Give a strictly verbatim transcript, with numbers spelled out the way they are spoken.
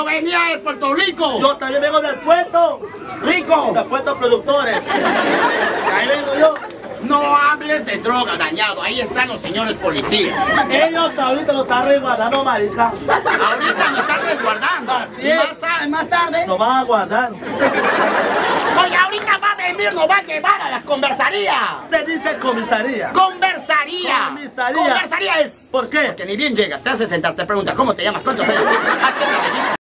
Yo venía de Puerto Rico. Yo también vengo del puerto. Rico. Del puerto productores. Ahí vengo yo. No hables de droga, dañado. Ahí están los señores policías. Ellos ahorita lo están resguardando, marica. Ahorita me están resguardando. Así Y es. más, ta- más tarde. Lo van a guardar. Oye, ahorita va a venir, nos va a llevar a la conversaría. Te dice comisaría. Conversaría. Comisaría. Conversaría es. ¿Por qué? Porque ni bien llegas, te hace sentar, te pregunta cómo te llamas, cuántos años tienes, a qué te dedicas.